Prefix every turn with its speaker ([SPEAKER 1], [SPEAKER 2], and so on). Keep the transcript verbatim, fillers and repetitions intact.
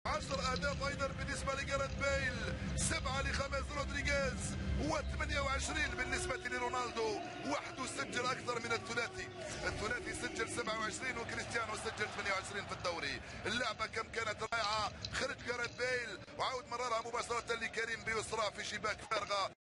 [SPEAKER 1] عشر اهداف ايضا بالنسبه لجاريث بيل، سبعه لخامس رودريغيز، وثمانية وعشرين بالنسبه لرونالدو، وحده سجل اكثر من الثلاثي. الثلاثي سجل سبعة وعشرين وكريستيانو سجل ثمانية وعشرين في الدوري. اللعبه كم كانت رائعه، خرج جاريث بيل وعاود مررها مباشره لكريم بيسرى في شباك فارغه.